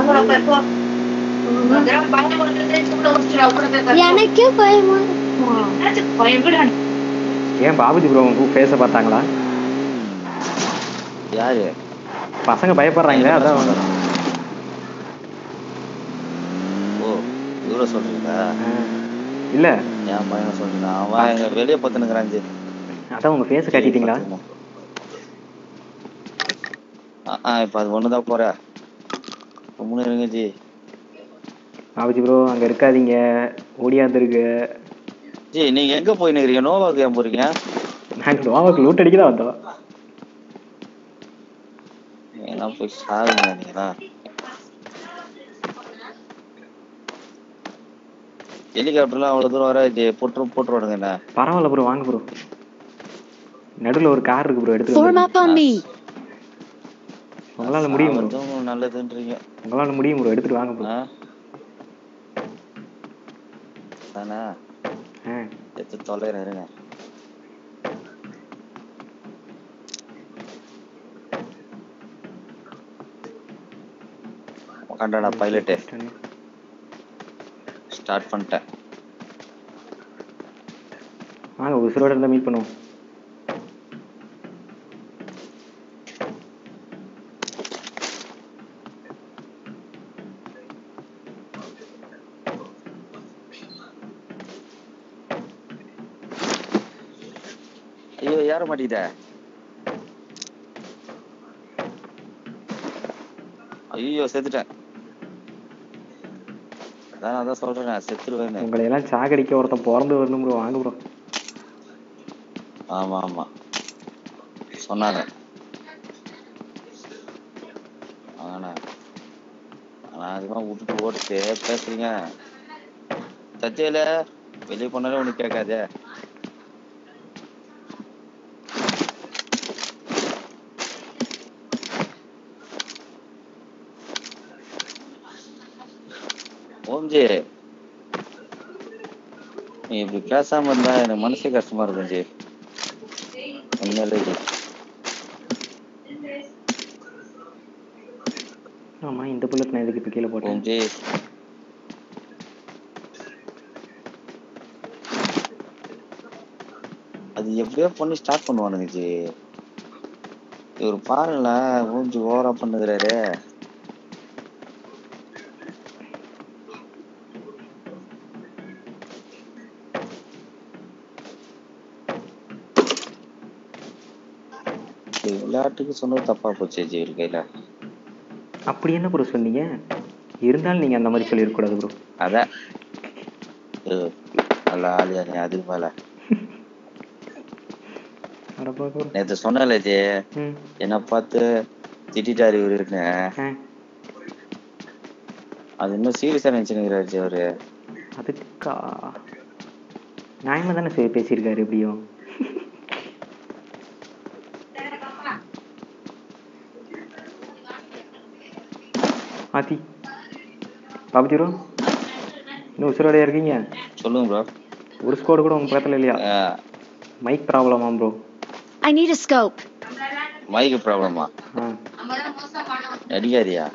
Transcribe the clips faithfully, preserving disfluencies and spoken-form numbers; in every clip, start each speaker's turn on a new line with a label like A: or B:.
A: எனக்கே பயமா
B: ஏன் பாபுஜி ப்ரோ உங்க ஃபேஸ பார்த்தாங்களா?
C: யாரு
B: பசங்க பயப்படுறாங்களே அதான்.
C: ஓ இவ்வளோ சொல்றீங்களா?
B: இல்ல
C: என் பையனை சொல்றீங்க. அவன் எங்க வெளியே பத்துனுக்குறான்.
B: அதான் உங்க ஃபேஸ் காட்டிட்டீங்களா?
C: ஆ இப்போ அது ஒண்ணுதான் போற மூணு இருங்க ஜி.
B: பாபுஜி ப்ரோ அங்க இருக்காதீங்க, ஓடியாந்துருக்கு.
C: ஜி நீங்க எங்க போய் நிக்கிறீங்க? நோவாக்கு ஏன் போறீங்க?
B: நாங்க நோவாக்கு லூட் அடிக்க தான் வந்தோம்.
C: ஏன்னா போய் சாகுங்க நீங்களா. ஹெலிகாப்டர்லாம் அவ்வளவு தூரம் வர ஜி போட்டு போட்டுருவானுங்க. என்ன
B: பரவாயில்ல ப்ரோ, வாங்க ப்ரோ. நடுவில் ஒரு கார் இருக்கு ப்ரோ, எடுத்துட்டு உங்களால முடியும் ப்ரோ.
C: நல்லதுன்றீங்க.
B: உங்களால முடியும் ப்ரோ, எடுத்துட்டு வாங்க ப்ரோ.
C: தானே எடுத்து தொலைறேன் இருங்க. கண்டடா பைலட் ஸ்டார்ட் பண்ணிட்டேன்.
B: வாங்க உசுரோட இருந்தா மீட் பண்ணுவோம்.
C: ஐயோ யார மாட்டிக்கிட்ட? ஐயோ செத்துட்டேன். அதான் அதான் சொல்றேன் செத்துருவேன்னு.
B: உங்களை எல்லாம் சாகடிக்க ஒருத்தன் பிறந்து வரணும் ப்ரோ, வாங்க ப்ரோ.
C: ஆமா ஆமா சொன்னாங்க. ஆனா நான் அதுதான் விட்டுட்டு ஓடிட்டு பேசுறீங்க. சத்தியில வெளியே போனாலே ஒண்ணு கேட்காதே. ஓம்ஜி நீ இப்படி பேசாம இருந்தா எனக்கு மனசே கஷ்டமா இருக்கும் ஜி. உண்மையிலே ஜி.
B: ஆமா இந்த புல்லட் நான் எதுக்கு இப்ப கீழே போட்டேன்?
C: ஓம்ஜி அது எப்படியோ பண்ணி ஸ்டார்ட் பண்ணுவானுங்க ஜி. இவர் பாருங்களேன் ஓம்ஜி ஓவரா பண்ணுகிறாரு. விளையாட்டுக்கு சொன்னது தப்பா போச்சு ஜி இவர் கையில.
B: அப்படி என்ன ப்ரோ சொன்னீங்க? இருந்தாலும் நீங்க அந்த மாதிரி சொல்லிருக்க கூடாது ப்ரோ.
C: அதான் நல்ல ஆளியா நீ அதுக்கு மேல. நேற்று சொன்னல ஜி என்ன பார்த்து திட்டாரு இவரு இருக்குன்னு. அது இன்னும் சீரியஸா நினைச்சுக்கிறாரு ஜி அவரு.
B: அதுக்கா நியாயமா தானே பேசியிருக்காரு எப்படியும். ஆத்தி பாபுஜி ப்ரோ இன்னும் உசுரோடையா இருக்கீங்க?
C: சொல்லுங்க ப்ரோ.
B: ஒரு ஸ்கோர் கூட உங்க பக்கத்துல இல்லையா? மைக் ப்ராப்ளமா bro?
A: I need a scope.
C: Mike ப்ராப்ளமா? அடிக்காதியா?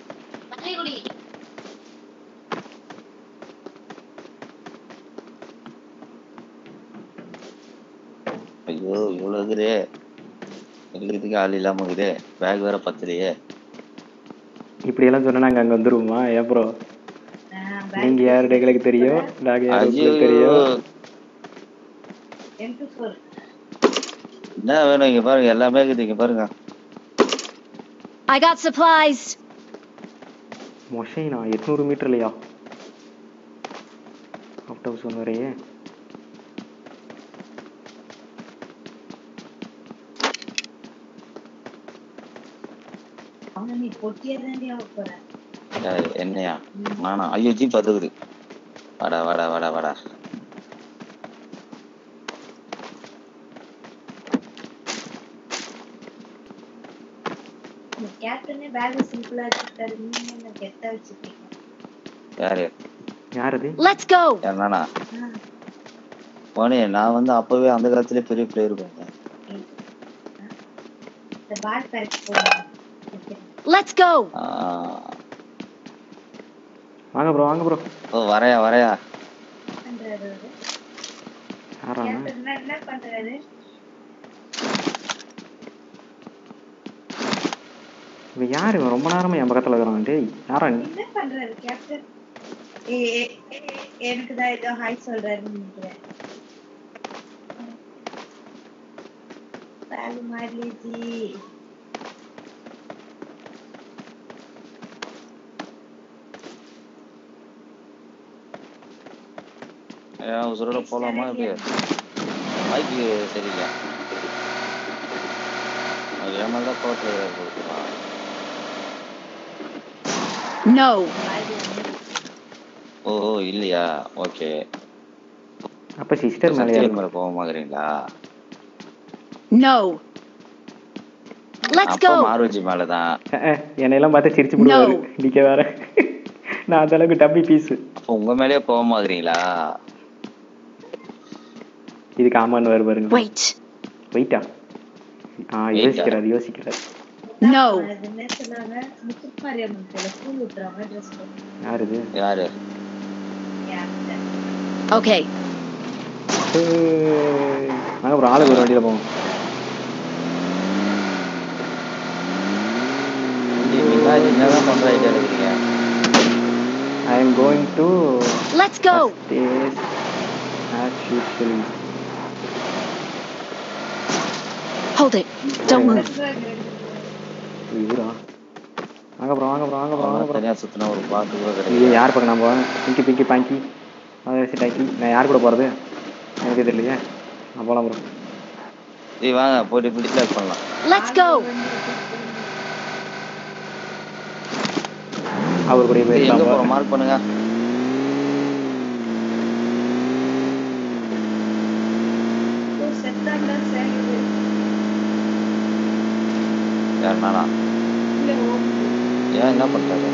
C: ஐயோ இவ்வளவு இருக்குதே. எங்களுக்கு ஆள் இல்லாம இருக்குது. பேக் வேற பத்தலையே. இப்படி எல்லாம் சொன்னா நாங்க அங்க வந்துருவோமா? ஏன் ப்ரோ நீங்க யாரு எங்களுக்கு தெரியும், நாங்க யாரு தெரியும். என்ன வேணும் இங்க பாருங்க, எல்லாமே இருக்குது இங்க பாருங்க.
A: I got supplies.
B: மொஷைனா எட்நூறு மீட்டர்லையா? அவுட் ஹவுஸ் ஒன் வரையே. என்னையா நானா? ஐயோ ஜி பத்துக்குது. வாடா வாடா வாடா வாடா.
D: கேப்டனே பேக் சிம்பிளா வச்சிட்டாரு, நீங்க என்ன கெட்டா வச்சிட்டீங்க?
C: யாரு
B: யாரது?
A: Let's go.
C: நானா? போனே நான் வந்து அப்பவே அந்த காலத்திலே பெரிய பிளேயர் பண்ணேன்.
D: இந்த பால் பேக் போடுங்க.
A: Let's go.
B: வாங்க ப்ரோ வாங்க ப்ரோ.
C: ஓ வரையா வரையா
D: பண்றாரு அவரு.
B: யாரா
D: கேப்டன் என்ன என்ன பண்றாரு?
B: இவன் யாரு இவன் ரொம்ப நேரமா என் பக்கத்துல இருக்கிறான். டேய் யாரா நீ?
D: என்ன பண்றாரு கேப்டன்? ஏ ஏ, ஏ, எனக்கு தான் ஏதோ ஹாய் சொல்றாருன்னு நினைக்கிறேன். பாலு மார்லிஜி
C: ஏன் உசுரோட போலாமா இப்படி பைக்கு சரியில்லை அது ஏமாதிரி தான் கோவத்தில் கொடுக்கலாம்.
A: No.
C: ஓஹோ இல்லையா ஓகே.
B: அப்ப சிஸ்டர் மேல
C: சத்தியன் மேல கோவமாகறீங்களா?
A: No. Let's
C: அப்போ
A: go.
C: மாருஜி மேலதான்.
B: என்னையெல்லாம் பார்த்து சிரிச்சு போடுவாரு. நீக்க வேற நான் அந்த அளவுக்கு டப்பி பீஸ்.
C: அப்போ உங்க மேலேயே கோவமாகறீங்களா?
B: இதுக்கு ஆமான்னு வரு பாருங்க.
A: Wait.
B: வெயிட்டா? ஆ யோசிக்கிறாரு யோசிக்கிறாரு.
A: No.
D: அது என்ன சொன்னாங்க? முத்துமாரியம்மன் போல ஸ்கூல் விட்டுறாங்க ட்ரெஸ் போட்டு.
B: யாரு இது?
C: யாரு?
D: கேப்டன்.
A: Okay.
B: வாங்க ப்ரோ ஆளுக்கு ஒரு வண்டியில போவோம்.
C: என்னதான் பண்ற ஐடியா இருக்கீங்க?
B: I am going to
A: Let's go.
B: Stays as usual.
A: Hold it. Don't move.
B: இவரா? வாங்க ப்ரோ வாங்க ப்ரோ வாங்க ப்ரோ வாங்க ப்ரோ.
C: தனியா சுத்தின ஒரு பாட்டு கூட
B: இது
C: கிடையாது.
B: யார் பக்கம் நான் போவேன்? பிங்கி பிங்கி பாங்கி அதான் டாக்கி. நான் யார் கூட போறது எனக்கு தெரியலையே. நான் போலாம் ப்ரோ.
C: ஏய் வாங்க போய் இப்படி கிளாஸ் பண்ணலாம்.
A: Let's go.
B: அவர் கூட போய்
C: எங்க போறோம் மார்க் பண்ணுங்க.
D: ஓ செத்தாண்டா சேகுது.
C: யார் நானா?
D: இல்ல ஓம்.
C: ஏன் என்ன பண்றாரு?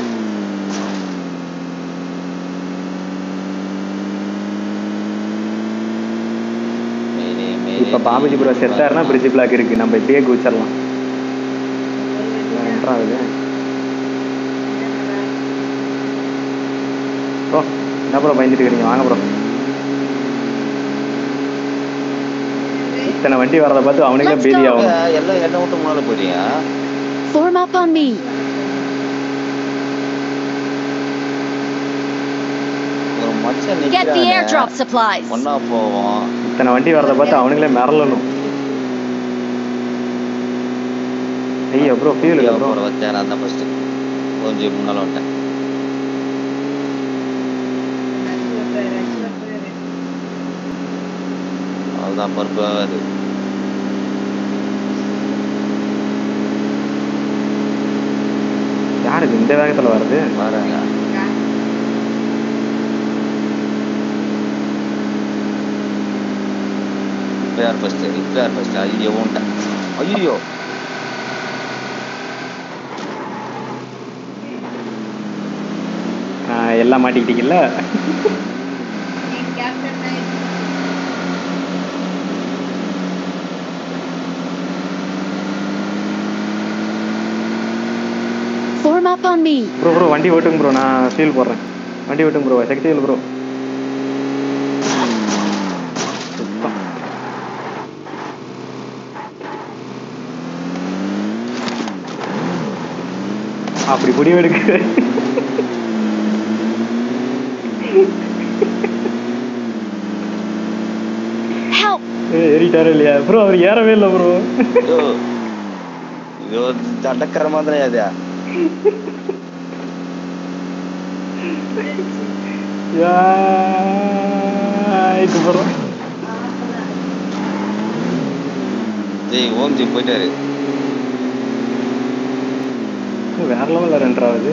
B: இப்ப பாபுஜி ப்ரோ செத்தாருன்னா பிரிட்ஜ் பிளாக் இருக்கு. நம்ம இப்படியே குதிச்சிடலாம். ஆகுது ப்ரோ. என்ன ப்ரோ பயந்துட்டு இருக்கீங்க? வாங்க ப்ரோ. இத்தனை வண்டி வரதை பார்த்து அவனுக்கே பேதி ஆகும்.
C: எல்லாம் என்ன விட்டு முன்னால போறீங்க?
A: Form up on me.
C: ஒரு மச்சான்
A: Get the
C: நிக்கிறானே.
A: airdrop supplies.
C: ஒண்ணா போவோம்.
B: இத்தனை வண்டி வரதை பார்த்து அவனுங்களே மிரளணும். ஐயோ ப்ரோ ஃபியூல் இல்ல ப்ரோ.
C: போற வச்சேன் நான் தான் ஃபர்ஸ்ட். கொஞ்சம் முன்னால வந்துட்டேன். அதுதான் பருப்பு ஆகாது.
B: யாருக்கு இந்த வேகத்துல வருது?
C: பாருங்க இப்ப யார் ஃபர்ஸ்ட்? இப்ப யார் ஃபர்ஸ்ட்? ஐயோ ஓண்டா. ஐயோ
B: எல்லாம் மாட்டிக்கிட்டீங்கல்ல.
A: Form up on me.
B: Bro bro வண்டி ஓட்டுங்க ப்ரோ. நான் ஃபீல் போடுறேன். வண்டி ஓட்டுங்க ப்ரோ. சக்தி இல்லை ப்ரோ. அப்படி முடிவெடுக்க ஏறிட்டாரு இல்லையா ப்ரோ? அவர் ஏறவே இல்லை ப்ரோ.
C: இது தண்டக்கர மாதிரி அது.
B: ப்ரோ
C: ஏய் ஓம்ஜி போயிட்டாரு.
B: வேற லெவல்ல ரெண்டாவது.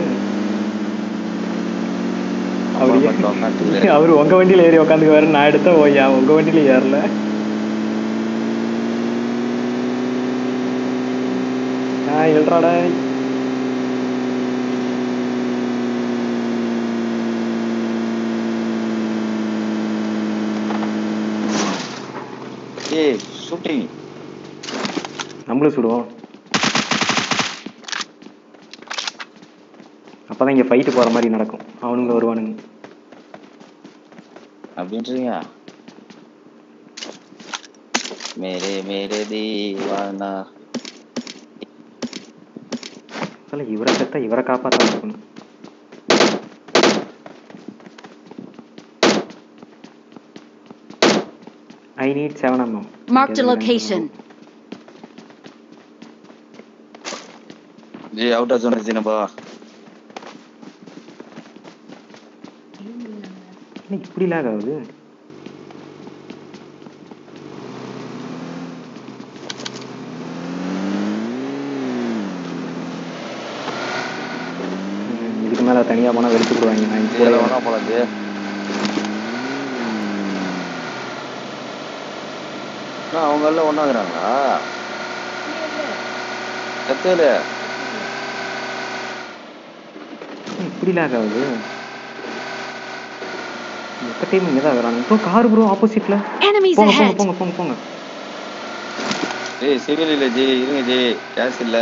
B: அவரு உங்க வண்டியில ஏறி உட்காந்துக்கு வேற. நான் எடுத்தா ஓய்யா உங்க வண்டியில ஏறல. ஆஹ் எழுறாடா.
C: ஏய் ஷூட்டிங். நம்மளும் சுடுவோம்.
B: அப்பதான் இங்க ஃபைட் போற மாதிரி நடக்கும். அவனுங்க வருவானுங்க.
C: அப்படின்றீங்க? மேரே மேரே தீவானா.
B: இல்ல இவரை செத்தா இவரை காப்பாத்த இருக்கணும். I need seven M M.
A: Marked a location.
C: Ji out of zone ஜினபா.
B: என்ன இப்படி லாக் ஆகுது? இதுக்கு மேல தனியா போனா வெளுத்து விடுவாங்க. நான்
C: கூட வேணா போலாம் ஜி. அவங்க எல்லாம் ஒண்ணாக்குறாங்களா? சத்தியில
B: இப்படி லாக் ஆகுது. மொத்த டைம் இங்கே தான் வரானுங்க. ப்ரோ கார் ப்ரோ ஆப்போசிட்ல. போங்க போங்க போங்க போங்க போங்க.
C: ஏய் சிவில் இல்ல ஜி, இருங்க ஜி, கேஸ் இல்ல.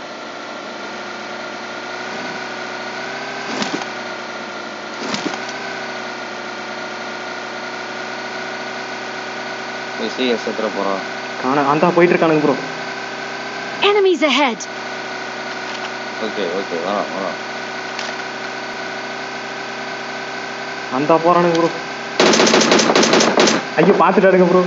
C: சிஎஸ் எத்தற போறோம்.
B: காண அந்த போயிட்டு இருக்கானுங்க bro.
A: Enemies ahead.
C: Okay okay வரோம் வரோம்.
B: அந்த போறானுங்க ப்ரோ. ஐயோ பாத்துட்டாருங்க ப்ரோ.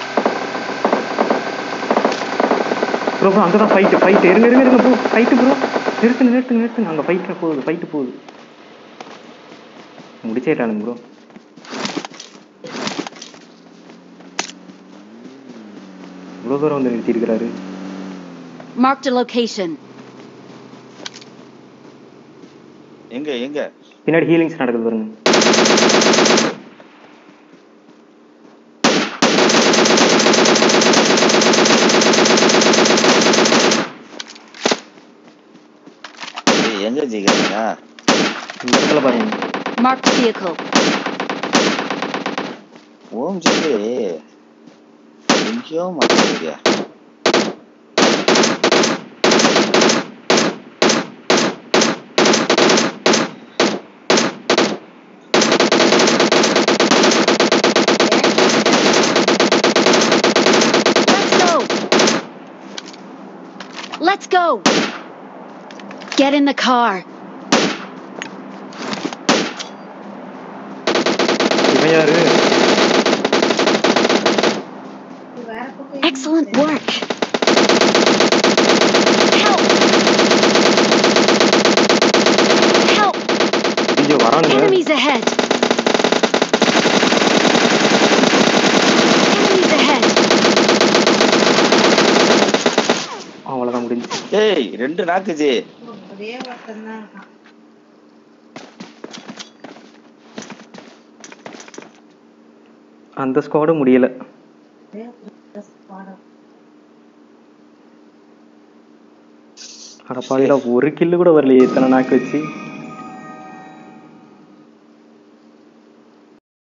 B: ப்ரோ ப்ரோ அந்த தான் ஃபைட் ஃபைட் இருங்க இருங்க இருங்க ப்ரோ ஃபைட் ப்ரோ. நிறுத்துங்க நிறுத்துங்க நிறுத்துங்க. அங்க ஃபைட் போகுது ஃபைட் போகுது. முடிச்சேட்டானுங்க ப்ரோ. இவ்வளோ தூரம் வந்து நிறுத்தி இருக்கிறாரு.
A: Marked a location.
C: எங்க எங்க?
B: பின்னாடி ஹீலிங்ஸ் நடக்குது பாருங்க.
C: ஏய் எங்க ஜிகறீங்க?
B: இந்த இடத்துல பாருங்க.
A: Marked vehicle.
C: ஓம் ஜி எங்கயோ மாட்டேங்குது.
A: Let's go. Get in the car.
B: இவன் யாரு?
A: Excellent work. Help. Help.
B: ஐயோ வரானுங்க.
A: Enemies ahead. Enemies ahead.
B: அவ்வளவுதான் முடிஞ்சு.
C: ஏய் ரெண்டு நாக்கு ஜி.
D: ஒரே ஒருத்தன் தான் இருக்கான்.
B: அந்த ஸ்குவாடும் முடியல. அட பாவிடா ஒரு கில்லு கூட வரலையே இத்தனை நாக்கு வச்சு.